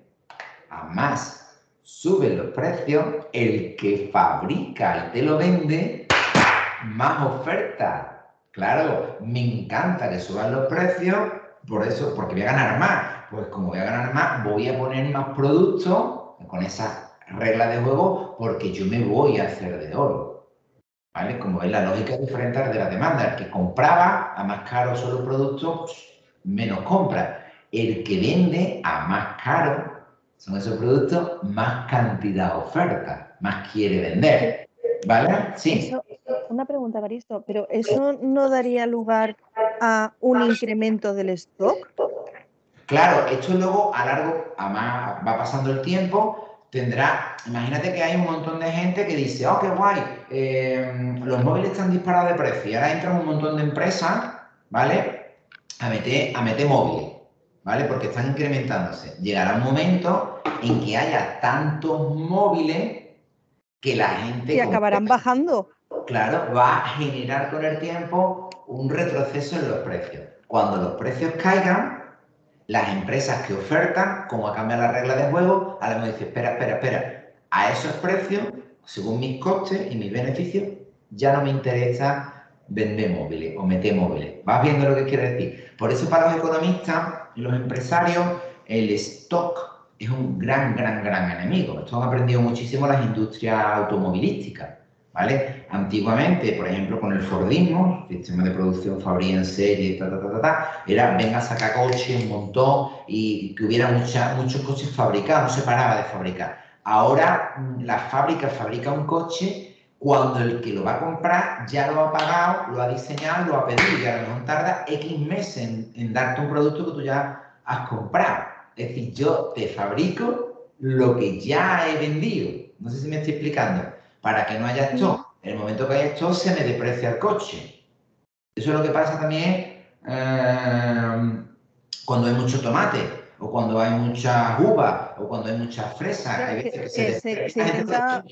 los precios, el que fabrica y te lo vende, más oferta. Claro, me encanta que suban los precios, por eso, porque voy a ganar más. Pues como voy a ganar más, voy a poner más productos con esa regla de juego, porque yo me voy a hacer de oro. ¿Vale? Como es la lógica diferente de la demanda. El que compraba a más caro son los productos, menos compra. El que vende a más caro son esos productos, más cantidad oferta, más quiere vender. ¿Vale? Sí. Una pregunta, Evaristo, ¿pero eso no daría lugar a un incremento del stock? Claro, esto luego a más va pasando el tiempo, imagínate que hay un montón de gente que dice, oh, qué guay, los móviles están disparados de precio y ahora entran un montón de empresas, ¿vale? A meter móviles, ¿vale? Porque están incrementándose. Llegará un momento en que haya tantos móviles que la gente... Y acabarán bajando. Claro, va a generar con el tiempo un retroceso en los precios. Cuando los precios caigan, las empresas que ofertan, como ha cambiado la regla de juego, ahora me dicen, espera, a esos precios, según mis costes y mis beneficios, ya no me interesa vender móviles o meter móviles. ¿Vas viendo lo que quiero decir? Por eso para los economistas y los empresarios, el stock es un gran enemigo. Esto han aprendido muchísimo las industrias automovilísticas, ¿vale? Antiguamente, por ejemplo, con el Fordismo, sistema de producción, fábrica en serie, era venga a sacar coches un montón y que hubiera muchos coches fabricados, no se paraba de fabricar. Ahora la fábrica fabrica un coche cuando el que lo va a comprar ya lo ha pagado, lo ha diseñado, lo ha pedido y a lo mejor tarda X meses en darte un producto que tú ya has comprado. Es decir, yo te fabrico lo que ya he vendido. No sé si me estoy explicando. Para que no haya stock. En el momento que haya stock se me deprecia el coche. Eso es lo que pasa también cuando hay mucho tomate, o cuando hay muchas uvas, o cuando hay muchas fresas. Claro, Hay veces que se intenta...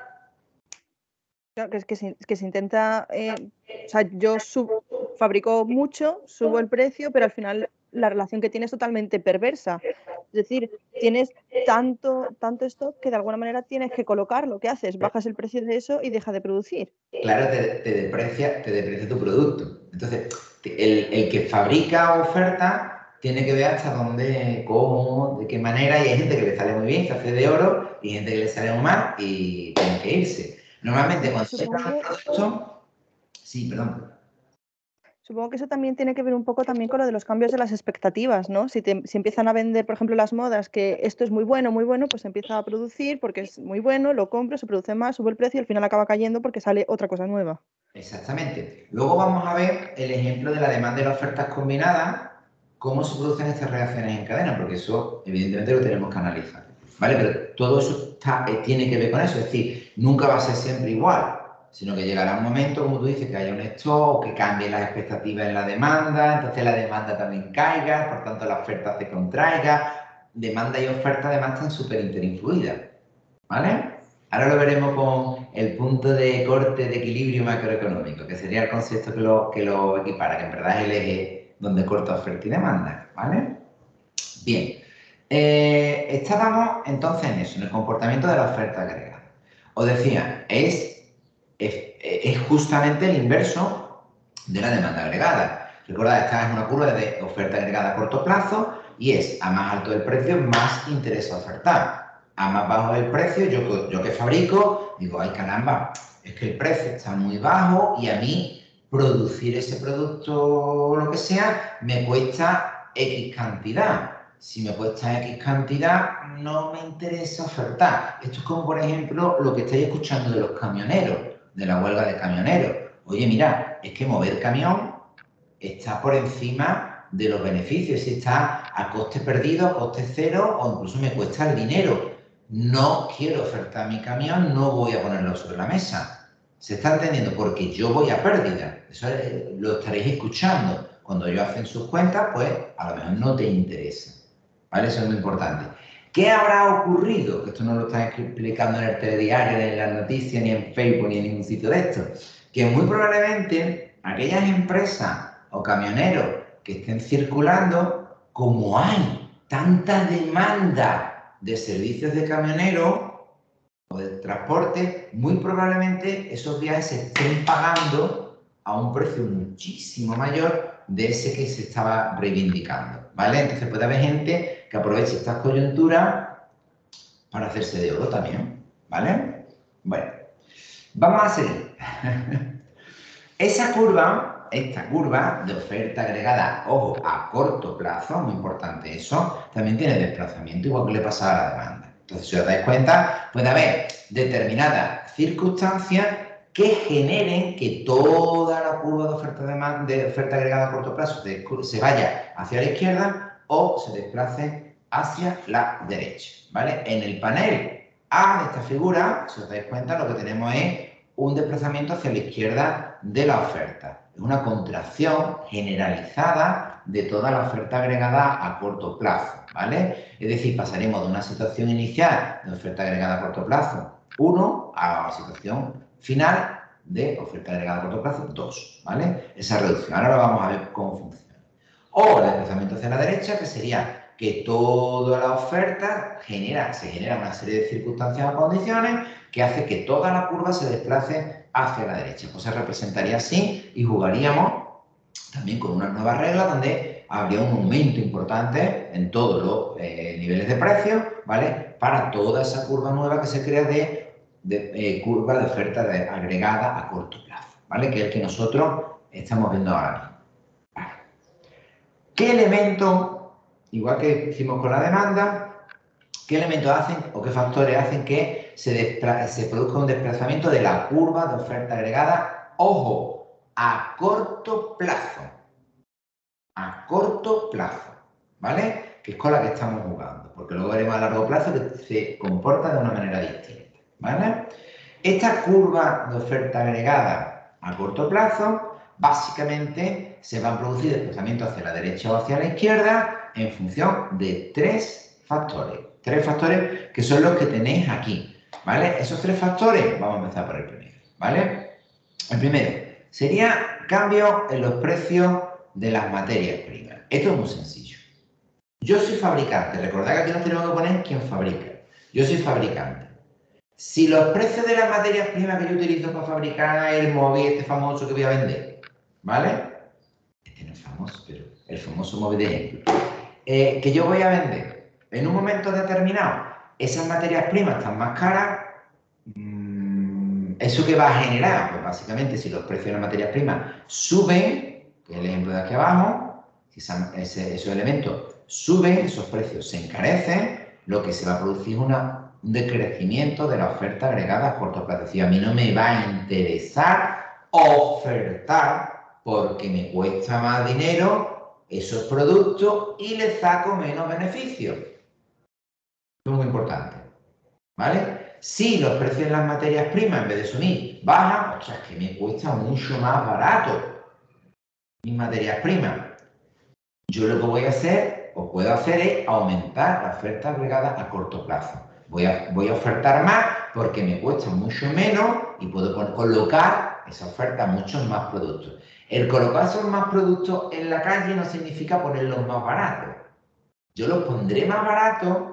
Claro, que se intenta, o sea, yo fabrico mucho, subo el precio, pero al final la relación que tienes es totalmente perversa. Es decir, tienes tanto stock que de alguna manera tienes que colocarlo. ¿Qué haces? Bajas el precio de eso y deja de producir. Claro, te deprecia tu producto. Entonces, el que fabrica oferta tiene que ver hasta dónde, cómo, de qué manera, y hay gente que le sale muy bien, se hace de oro, y gente que le sale muy mal y tiene que irse. Normalmente cuando se trata de producto... Sí, perdón. Supongo que eso también tiene que ver un poco también con lo de los cambios de las expectativas, ¿no? Si empiezan a vender, por ejemplo, las modas, que esto es muy bueno, pues se empieza a producir porque es muy bueno, lo compro, se produce más, sube el precio y al final acaba cayendo porque sale otra cosa nueva. Exactamente. Luego vamos a ver el ejemplo de la demanda y las ofertas combinadas, cómo se producen estas reacciones en cadena, porque eso evidentemente lo tenemos que analizar. ¿Vale? Pero todo eso tiene que ver con eso, es decir, nunca va a ser siempre igual, sino que llegará un momento, como tú dices, que haya un stock, que cambien las expectativas en la demanda, entonces la demanda también caiga, por tanto la oferta se contraiga. Demanda y oferta además están súper interinfluidas, ¿vale? Ahora lo veremos con el punto de corte de equilibrio macroeconómico, que sería el concepto que lo equipara, que en verdad es el eje donde corta oferta y demanda, ¿vale? Bien, estábamos entonces en eso, en el comportamiento de la oferta agregada. Os decía, es justamente el inverso de la demanda agregada. Recordad, esta es una curva de oferta agregada a corto plazo y es a más alto el precio, más interesa ofertar. A más bajo el precio, yo que fabrico, digo, ay caramba, es que el precio está muy bajo y a mí producir ese producto o lo que sea me cuesta X cantidad. Si me cuesta X cantidad, no me interesa ofertar. Esto es como, por ejemplo, lo que estáis escuchando de los camioneros, de la huelga de camioneros. Oye, mira, es que mover camión está por encima de los beneficios, si está a coste perdido, a coste cero o incluso me cuesta el dinero. No quiero ofertar mi camión, no voy a ponerlo sobre la mesa. ¿Se está entendiendo? Porque yo voy a pérdida. Eso lo estaréis escuchando. Cuando ellos hacen sus cuentas, pues a lo mejor no te interesa. ¿Vale? Eso es muy importante. ¿Qué habrá ocurrido? Que esto no lo están explicando en el telediario, ni en las noticias, ni en Facebook, ni en ningún sitio de esto. Que muy probablemente aquellas empresas o camioneros que estén circulando, como hay tanta demanda de servicios de camioneros o de transporte, muy probablemente esos viajes se estén pagando a un precio muchísimo mayor de ese que se estaba reivindicando, ¿vale? Entonces puede haber gente que aproveche estas coyunturas para hacerse de oro también, ¿vale? Bueno, vamos a seguir. Esta curva de oferta agregada, ojo, a corto plazo, muy importante eso, también tiene desplazamiento, igual que le pasa a la demanda. Entonces, si os dais cuenta, puede haber determinadas circunstancias que generen que toda la curva de oferta agregada a corto plazo se vaya hacia la izquierda o se desplace hacia la derecha, ¿vale? En el panel A de esta figura, si os dais cuenta, lo que tenemos es un desplazamiento hacia la izquierda de la oferta. Es una contracción generalizada de toda la oferta agregada a corto plazo, ¿vale? Es decir, pasaremos de una situación inicial de oferta agregada a corto plazo 1 a la situación final de oferta agregada a corto plazo 2, ¿vale? Esa reducción. Ahora vamos a ver cómo funciona. O el desplazamiento hacia la derecha, que sería que toda la oferta se genera una serie de circunstancias o condiciones que hace que toda la curva se desplace hacia la derecha. Pues se representaría así y jugaríamos también con unas nuevas reglas donde habría un aumento importante en todos los niveles de precios, ¿vale? Para toda esa curva nueva que se crea de curva de oferta agregada a corto plazo, ¿vale? Que es el que nosotros estamos viendo ahora mismo. Vale. ¿Qué elementos, igual que hicimos con la demanda, qué elementos hacen o qué factores hacen que se produzca un desplazamiento de la curva de oferta agregada, ojo, a corto plazo. A corto plazo, ¿vale? Que es con la que estamos jugando, porque luego veremos a largo plazo que se comporta de una manera distinta, ¿vale? Esta curva de oferta agregada a corto plazo, básicamente se van a producir desplazamientos hacia la derecha o hacia la izquierda en función de tres factores que son los que tenéis aquí, ¿vale? Esos tres factores, vamos a empezar por el primero, ¿vale? El primero sería cambio en los precios de las materias primas. Esto es muy sencillo. Yo soy fabricante, recordad que aquí nos tenemos que poner quién fabrica. Yo soy fabricante. Si los precios de las materias primas que yo utilizo para fabricar el móvil este famoso que voy a vender, ¿vale? Este no es famoso, pero el famoso móvil de ejemplo. Que yo voy a vender en un momento determinado, esas materias primas están más caras, ¿eso qué va a generar? Pues básicamente si los precios de las materias primas suben, que es el ejemplo de aquí abajo, si esos elementos suben, esos precios se encarecen, lo que se va a producir es un decrecimiento de la oferta agregada a corto plazo. Es decir, a mí no me va a interesar ofertar porque me cuesta más dinero esos productos y le saco menos beneficio. Esto es muy importante, ¿vale? Si los precios de las materias primas, en vez de subir, bajan, ostras, que me cuesta mucho más barato mis materias primas. Yo lo que voy a hacer, o puedo hacer, es aumentar la oferta agregada a corto plazo. Voy a ofertar más porque me cuesta mucho menos y puedo colocar esa oferta a muchos más productos. El colocar esos más productos en la calle no significa ponerlos más baratos. Yo los pondré más baratos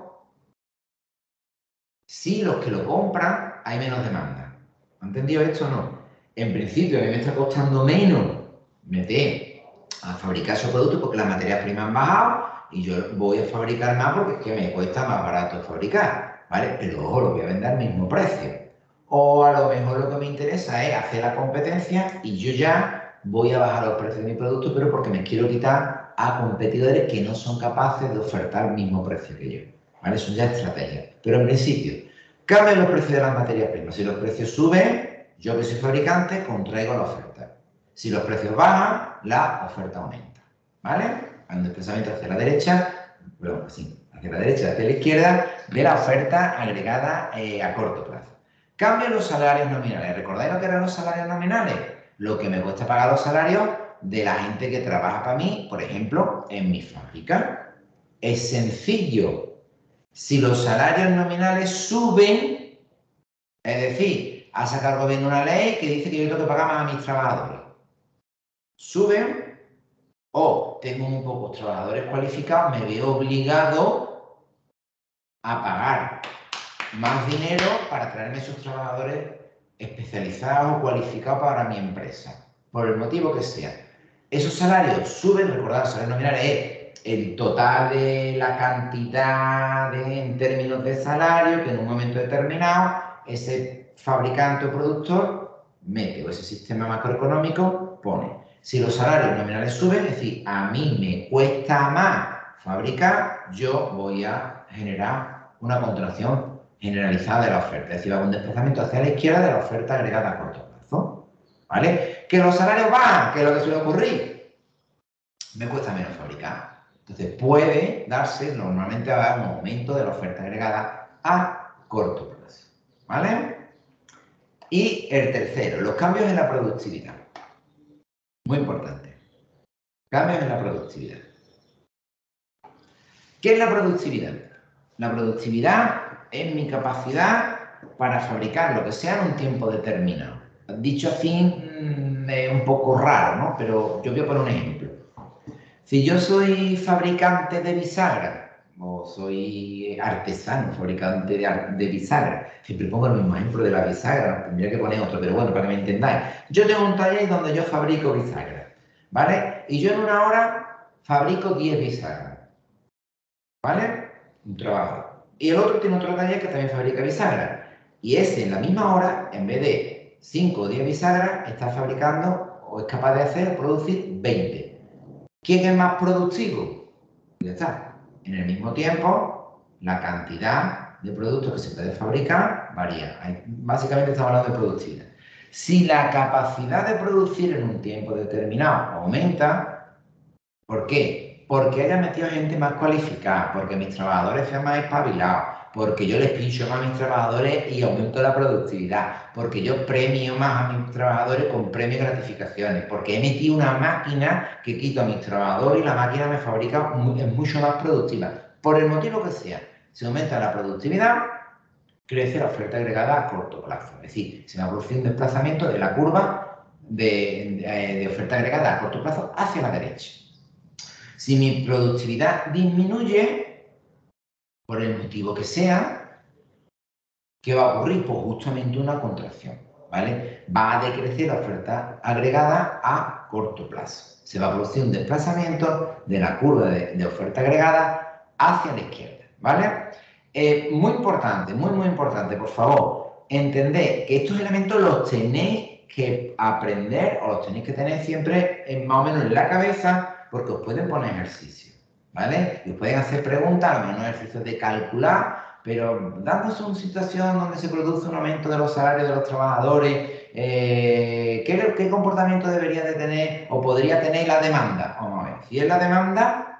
si los que lo compran hay menos demanda. ¿Han entendido esto o no? En principio, a mí me está costando menos meter a fabricar esos productos porque las materias primas han bajado y yo voy a fabricar más porque es que me cuesta más barato fabricar, ¿vale? Pero ojo, lo voy a vender al mismo precio. O a lo mejor lo que me interesa es hacer la competencia y yo ya voy a bajar los precios de mi producto, pero porque me quiero quitar a competidores que no son capaces de ofertar el mismo precio que yo, ¿vale? Son ya estrategias. Pero en principio, cambian los precios de las materias primas. Si los precios suben, yo que soy fabricante, contraigo la oferta. Si los precios bajan, la oferta aumenta, ¿vale? Hay un desplazamiento hacia la derecha, bueno, sí, hacia la derecha, hacia la izquierda, de la oferta agregada a corto plazo. Cambian los salarios nominales. ¿Recordáis lo que eran los salarios nominales? Lo que me cuesta pagar los salarios de la gente que trabaja para mí, por ejemplo, en mi fábrica. Es sencillo. Si los salarios nominales suben, es decir, ha sacado el gobierno una ley que dice que yo tengo que pagar más a mis trabajadores. Suben o tengo muy pocos trabajadores cualificados, me veo obligado a pagar más dinero para traerme esos trabajadores especializados o cualificados para mi empresa, por el motivo que sea. Esos salarios suben, recordad, salarios nominales es el total de la cantidad en términos de salario que en un momento determinado ese fabricante o productor mete, o ese sistema macroeconómico pone. Si los salarios nominales suben, es decir, a mí me cuesta más fabricar, yo voy a generar una contracción generalizada de la oferta, es decir, va a haber un desplazamiento hacia la izquierda de la oferta agregada a corto plazo, ¿vale? Que los salarios bajan, que es lo que suele ocurrir, me cuesta menos fabricar. Entonces puede darse, normalmente va a haber un aumento de la oferta agregada a corto plazo, ¿vale? Y el tercero, los cambios en la productividad. Muy importante. Cambios en la productividad. ¿Qué es la productividad? La productividad es mi capacidad para fabricar lo que sea en un tiempo determinado. Dicho así, es un poco raro, ¿no? Pero yo voy a poner un ejemplo. Si yo soy fabricante de bisagra, o soy artesano, fabricante de bisagra, siempre pongo el mismo ejemplo de la bisagra, tendría que poner otro, pero bueno, para que me entendáis. Yo tengo un taller donde yo fabrico bisagras, ¿vale? Y yo en una hora fabrico 10 bisagras, ¿vale? Un trabajo. Y el otro tiene otro taller que también fabrica bisagras. Y ese en la misma hora, en vez de 5 o 10 bisagras, está fabricando o es capaz de hacer o producir 20. ¿Quién es más productivo? Ya está. En el mismo tiempo, la cantidad de productos que se puede fabricar varía. Básicamente estamos hablando de productividad. Si la capacidad de producir en un tiempo determinado aumenta, ¿por qué? Porque haya metido gente más cualificada, porque mis trabajadores sean más espabilados, porque yo les pincho más a mis trabajadores y aumento la productividad, porque yo premio más a mis trabajadores con premios y gratificaciones, porque he metido una máquina que quito a mis trabajadores y la máquina me fabrica, es mucho más productiva. Por el motivo que sea, si aumenta la productividad, crece la oferta agregada a corto plazo. Es decir, se va a producir un desplazamiento de la curva de oferta agregada a corto plazo hacia la derecha. Si mi productividad disminuye, por el motivo que sea, ¿qué va a ocurrir? Pues justamente una contracción, ¿vale? Va a decrecer la oferta agregada a corto plazo. Se va a producir un desplazamiento de la curva de oferta agregada hacia la izquierda, ¿vale? Muy importante, muy importante, por favor, entended que estos elementos los tenéis que aprender o los tenéis que tener siempre más o menos en la cabeza porque os pueden poner ejercicios, ¿vale? Y os pueden hacer preguntas, a lo mejor ejercicios de calcular, pero dándose una situación donde se produce un aumento de los salarios de los trabajadores, ¿qué comportamiento debería de tener o podría tener la demanda? Vamos a ver, si es la demanda,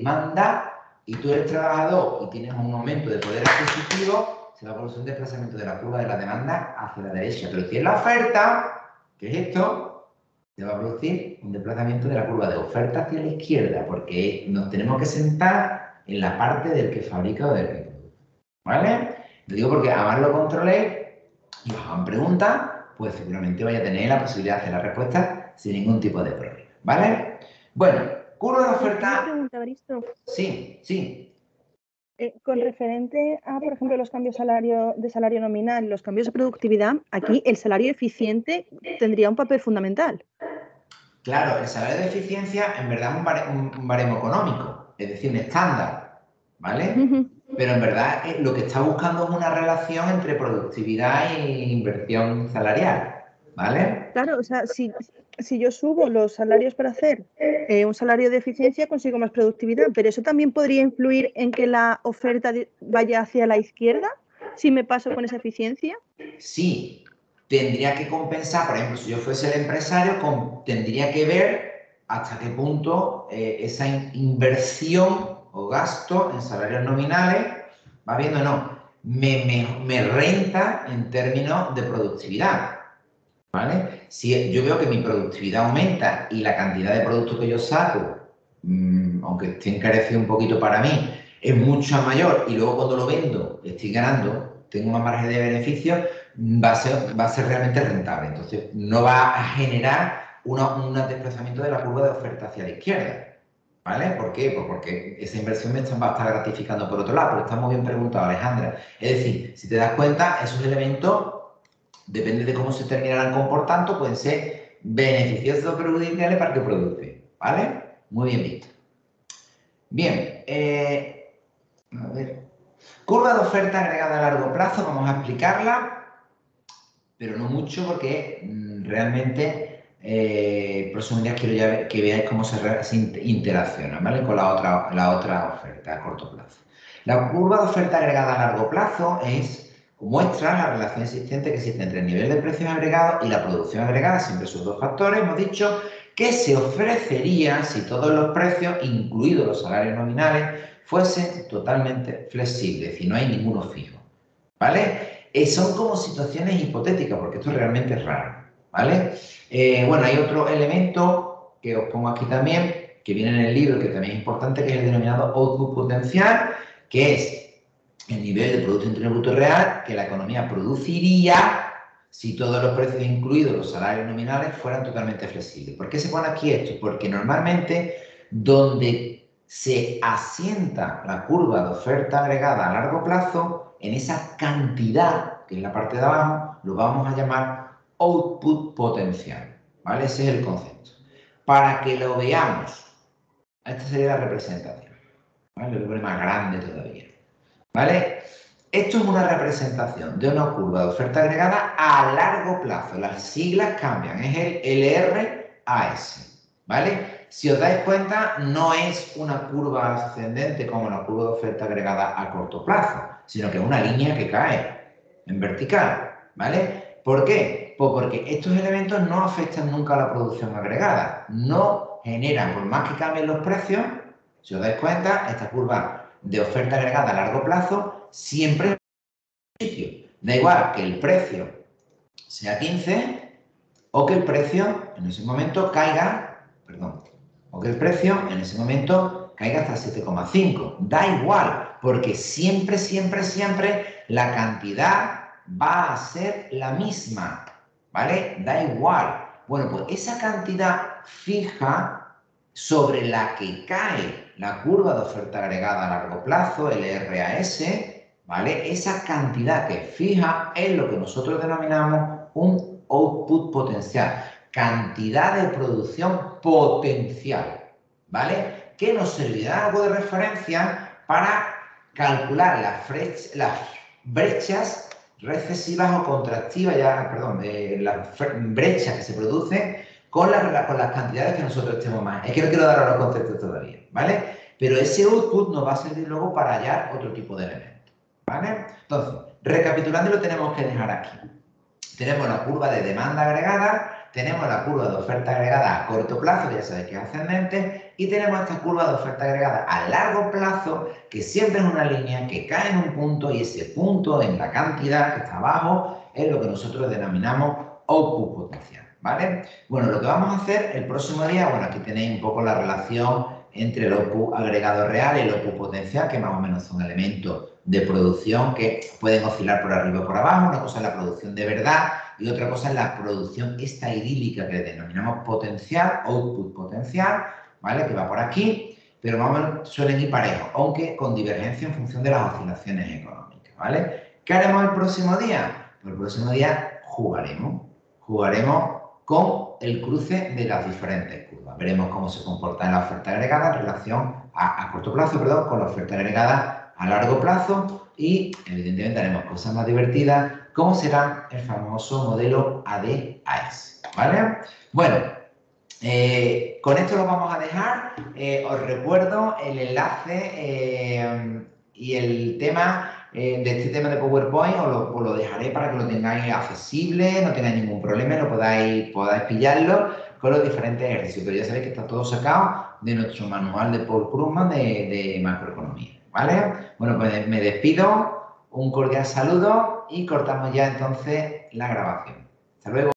y tú eres trabajador y tienes un aumento de poder adquisitivo, se va a producir un desplazamiento de la curva de la demanda hacia la derecha. Pero si es la oferta, que es esto, se va a producir un desplazamiento de la curva de oferta hacia la izquierda, porque nos tenemos que sentar en la parte del que fabrica o del que produce. ¿Vale? Lo digo porque además lo controléis y os hagan preguntas, pues seguramente vais a tener la posibilidad de hacer la respuesta sin ningún tipo de problema. ¿Vale? Bueno, curva de oferta. Una pregunta, Bristo. Sí. Con referente a, por ejemplo, los cambios de salario nominal y los cambios de productividad, aquí el salario eficiente tendría un papel fundamental. Claro, el salario de eficiencia en verdad es un baremo económico, es decir, un estándar, ¿vale? Pero en verdad lo que está buscando es una relación entre productividad e inversión salarial, ¿vale? Claro, o sea, si yo subo los salarios para hacer un salario de eficiencia, consigo más productividad, pero eso también podría influir en que la oferta vaya hacia la izquierda, si me paso con esa eficiencia. Sí, tendría que compensar, por ejemplo, si yo fuese el empresario, tendría que ver hasta qué punto esa inversión o gasto en salarios nominales, va viendo o no, me renta en términos de productividad, ¿vale? Si yo veo que mi productividad aumenta y la cantidad de productos que yo saco, aunque esté encarecido un poquito para mí, es mucho mayor y luego cuando lo vendo estoy ganando, tengo una margen de beneficio, va a ser realmente rentable. Entonces, no va a generar un desplazamiento de la curva de oferta hacia la izquierda. ¿Vale? ¿Por qué? Pues porque esa inversión me va a estar gratificando por otro lado, pero está muy bien preguntado, Alejandra. Es decir, si te das cuenta, esos elementos, depende de cómo se terminarán comportando, pueden ser beneficiosos o perjudiciales para el que produce. ¿Vale? Muy bien visto. Bien, a ver. Curva de oferta agregada a largo plazo, vamos a explicarla, pero no mucho porque realmente próximo día quiero que veáis cómo se interacciona, ¿vale? Con la otra oferta a corto plazo. La curva de oferta agregada a largo plazo muestra la relación existente que existe entre el nivel de precios agregados y la producción agregada, siempre esos dos factores, hemos dicho, que se ofrecería si todos los precios, incluidos los salarios nominales, fuesen totalmente flexibles, es decir, no hay ninguno fijo, ¿vale? Son como situaciones hipotéticas, porque esto realmente es raro, ¿vale? Bueno, hay otro elemento que os pongo aquí también, que viene en el libro, que también es importante, que es el denominado output potencial, que es el nivel de Producto Interior Bruto real que la economía produciría si todos los precios, incluidos los salarios nominales, fueran totalmente flexibles. ¿Por qué se pone aquí esto? Porque normalmente donde se asienta la curva de oferta agregada a largo plazo, en esa cantidad, que es la parte de abajo, lo vamos a llamar output potencial, ¿vale? Ese es el concepto. Para que lo veamos, esta sería la representación, ¿vale? Lo voy a poner más grande todavía, ¿vale? Esto es una representación de una curva de oferta agregada a largo plazo. Las siglas cambian, es el LRAS, ¿vale? Si os dais cuenta, no es una curva ascendente como la curva de oferta agregada a corto plazo, sino que es una línea que cae, en vertical, ¿vale? ¿Por qué? Pues porque estos elementos no afectan nunca a la producción agregada, no generan, por más que cambien los precios, si os dais cuenta, esta curva de oferta agregada a largo plazo siempre es sitio. Da igual que el precio sea 15 o que el precio en ese momento caiga, o que el precio en ese momento caiga hasta 7,5. Da igual, porque siempre, siempre, siempre la cantidad va a ser la misma, ¿vale? Da igual. Bueno, pues esa cantidad fija sobre la que cae la curva de oferta agregada a largo plazo, el RAS, ¿vale? Esa cantidad que fija es lo que nosotros denominamos un output potencial, cantidad de producción potencial, ¿vale? Que nos servirá algo de referencia para calcular las brechas recesivas o contractivas, las brechas que se producen con las cantidades que nosotros estemos más. Es que no quiero dar los conceptos todavía, ¿vale? Pero ese output nos va a servir luego para hallar otro tipo de elementos, ¿vale? Entonces, recapitulando, lo tenemos que dejar aquí. Tenemos la curva de demanda agregada, tenemos la curva de oferta agregada a corto plazo, que ya sabéis que es ascendente, y tenemos esta curva de oferta agregada a largo plazo, que siempre es una línea que cae en un punto, y ese punto en la cantidad que está abajo es lo que nosotros denominamos output potencial, ¿vale? Bueno, lo que vamos a hacer el próximo día, bueno, aquí tenéis un poco la relación entre el output agregado real y el output potencial, que más o menos son elementos de producción que pueden oscilar por arriba o por abajo. Una cosa es la producción de verdad y otra cosa es la producción esta idílica que denominamos potencial, output potencial, ¿vale? Que va por aquí, pero más o menos suelen ir parejos, aunque con divergencia en función de las oscilaciones económicas, ¿vale? ¿Qué haremos el próximo día? Pues el próximo día jugaremos con el cruce de las diferentes curvas. Veremos cómo se comporta la oferta agregada en relación a corto plazo, perdón, con la oferta agregada a largo plazo y, evidentemente, haremos cosas más divertidas, como será el famoso modelo AD-AS, ¿vale? Bueno, con esto lo vamos a dejar. Os recuerdo el enlace y el tema de este tema de PowerPoint, os lo dejaré para que lo tengáis accesible, no tengáis ningún problema, podáis pillarlo con los diferentes ejercicios. Pero ya sabéis que está todo sacado de nuestro manual de Paul Krugman de macroeconomía, ¿vale? Bueno, pues me despido, un cordial saludo y cortamos ya entonces la grabación. Hasta luego.